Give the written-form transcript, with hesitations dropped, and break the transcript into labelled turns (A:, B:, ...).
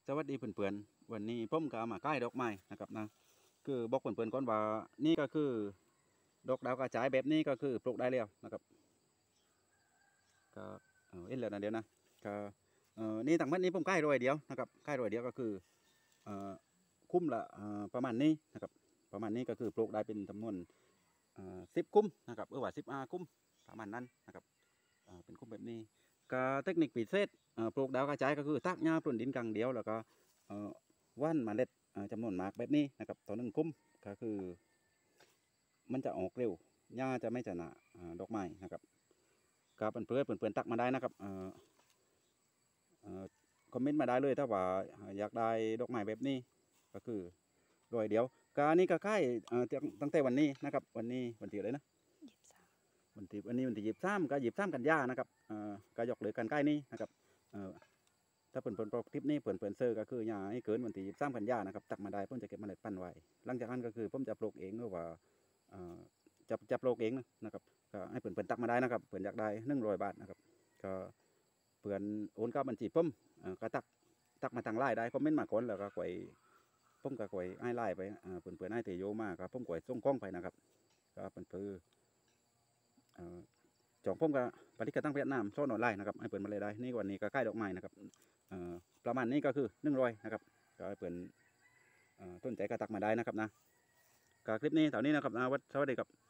A: สวัสดีเพื่อนๆวันนี้ผมก็มาใกล้ดอกไม้นะครับนะคือบอกเพื่อนๆก่อนว่านี่ก็คือดอกดาวกระจายแบบนี้ก็คือปลูกได้แล้วนะครับก็เอ็นแล้วนะเดี๋ยวนะก็นี่ต่างประเทศนี้ผมใกล้รอยเดียวนะครับใกล้รอยเดียวก็คือเอ่อคุ้มละประมาณนี้นะครับประมาณนี้ก็คือปลูกได้เป็นจำนวน10 คุ้มนะครับว่า15 คุ้มประมาณนั้นนะครับเป็นคุ้มแบบนี้ก็เทคนิคพิเศษปลูกดาวกระจายก็คือตักหญ้าปรุนดินกลางเดียวแล้วก็ว่านเมล็ดจำนวนมากแบบนี้นะครับต่อ1 คุ้มก็คือมันจะออกเร็วหญ้าจะไม่จะหนาดอกไม้นะครับก็เพื่อนตักมาได้นะครับคอมเมนต์มาได้เลยถ้าว่าอยากได้ดอกไม้แบบนี้ก็คือรวยเดียวก็อันนี้ก็ใกล้ตั้งแต่วันนี้นะครับวันนี้วันที่อะไรนะวันที่23ก็23กันยานะครับก็ยกเหลือกันใกล้นี้นะครับถ้าเปิ่นคลิปนี้เปิ่นเซอร์ก็คืออย่าให้เกินวันที่23กันยานะครับตักมาได้ผมจะเก็บเมล็ดพันธุ์ไว้หลังจากนั้นก็คือผมจะปลูกเองหรือว่าจะปลูกเองนะครับก็ให้เปิ่นตักมาได้นะครับเปิ่นอยากได้100 บาทนะครับก็เปิ่นโอนเข้าบัญชีผมก็ตักมาทางไลน์ได้คอมเมนต์มาก่อนแล้วก็กวยผมก็กวยให้ไลน์ไปเปิ่นให้เตโยมาครับผมกวยส่งกล้องไปนะครับก็เปิ่นจองผมก็ปฏิกตั้งเวียดนามโซนออนไลน์นะครับให้เปิดมาเลยได้นี่วันนี้ก็ใกล้ดอกไม้นะครับประมาณนี้ก็คือ100นะครับก็ให้เปิดต้นใจกระตักมาได้นะครับนะก็คลิปนี้เท่านี้นะครับสวัสดีครับ